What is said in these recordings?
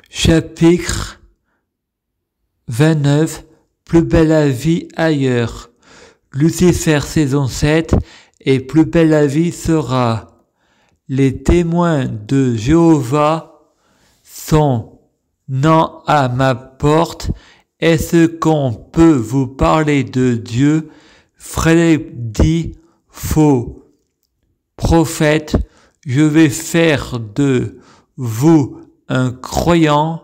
Chapitre 29. Plus belle la vie ailleurs. Lucifer saison 7. Et plus belle la vie sera. Les témoins de Jéhovah sont non à ma porte. Est-ce qu'on peut vous parler de Dieu? Frédéric dit, faux prophète, je vais faire de vous un croyant.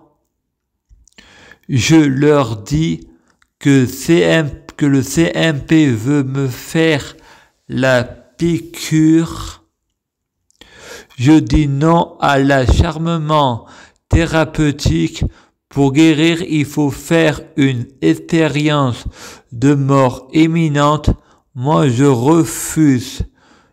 Je leur dis que le CMP veut me faire la piqûre. Je dis non à l'acharnement thérapeutique. Pour guérir, il faut faire une expérience de mort imminente. Moi, je refuse.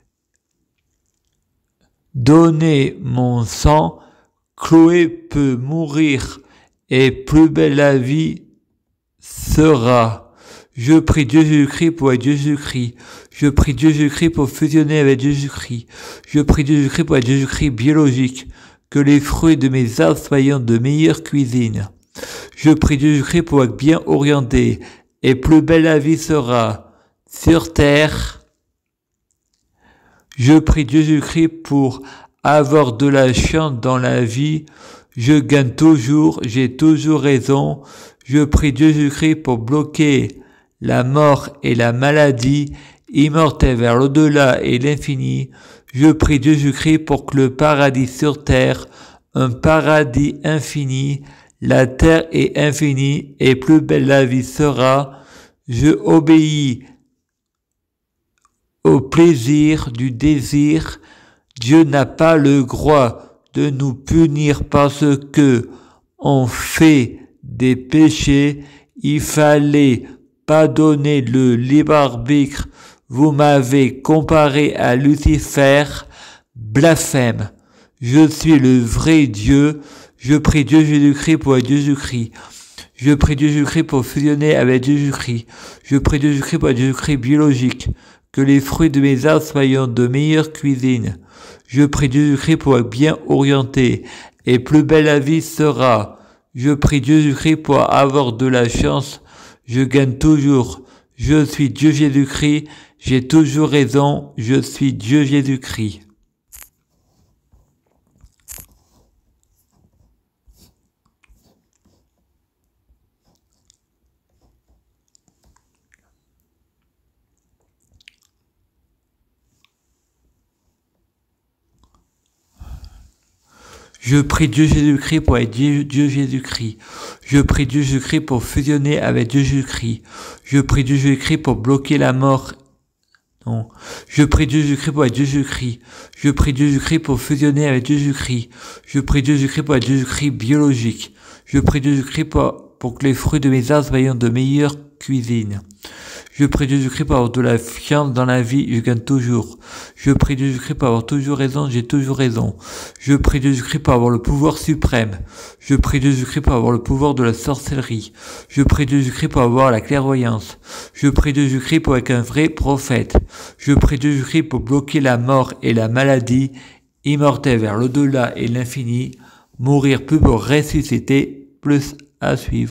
Donner mon sang, Chloé peut mourir et plus belle la vie sera. Je prie Dieu Jésus-Christ pour être Jésus-Christ. Je prie Dieu Jésus-Christ pour fusionner avec Jésus-Christ. Je prie Dieu Jésus-Christ pour être Jésus-Christ biologique. Que les fruits de mes arbres soient de meilleure cuisine. Je prie Dieu Jésus-Christ pour être bien orienté et plus belle la vie sera sur terre. Je prie Dieu Jésus-Christ pour avoir de la chance dans la vie. Je gagne toujours, j'ai toujours raison. Je prie Dieu Jésus-Christ pour bloquer la mort et la maladie, immortelle vers l'au-delà et l'infini. Je prie Dieu Jésus-Christ pour que le paradis sur terre, un paradis infini, la terre est infinie et plus belle la vie sera. Je obéis au plaisir du désir. Dieu n'a pas le droit de nous punir parce que on fait des péchés. Il fallait pas donner le libre arbitre. Vous m'avez comparé à Lucifer. Blasphème. Je suis le vrai Dieu. Je prie Dieu Jésus-Christ pour être Jésus-Christ. Je prie Dieu Jésus-Christ pour fusionner avec Jésus-Christ. Je prie Dieu Jésus-Christ pour être Jésus-Christ biologique. Que les fruits de mes arbres soient de meilleure cuisine. Je prie Dieu Jésus-Christ pour être bien orienté. Et plus belle la vie sera. Je prie Dieu Jésus-Christ pour avoir de la chance. Je gagne toujours. Je suis Dieu Jésus-Christ. J'ai toujours raison. Je suis Dieu Jésus-Christ. Je prie Dieu Jésus-Christ pour être Dieu Jésus-Christ. Je prie Dieu Jésus-Christ pour fusionner avec Dieu Jésus-Christ. Je prie Dieu Jésus-Christ pour bloquer la mort. Non. Je prie Dieu Jésus-Christ pour être Dieu Jésus-Christ. Je prie Dieu Jésus-Christ pour fusionner avec Dieu Jésus-Christ. Je prie Dieu Jésus-Christ pour être Jésus-Christ biologique. Je prie Dieu Jésus-Christ pour que les fruits de mes arbres soient de meilleure cuisine. Je prie Dieu Jésus-Christ pour avoir de la chance dans la vie, je gagne toujours. Je prie Dieu Jésus-Christ pour avoir toujours raison, j'ai toujours raison. Je prie Dieu Jésus-Christ pour avoir le pouvoir suprême. Je prie Dieu Jésus-Christ pour avoir le pouvoir de la sorcellerie. Je prie Dieu Jésus-Christ pour avoir la clairvoyance. Je prie Dieu Jésus-Christ pour être un vrai prophète. Je prie Dieu Jésus-Christ pour bloquer la mort et la maladie, immortelle vers l'au-delà et l'infini, mourir plus pour ressusciter, plus à suivre.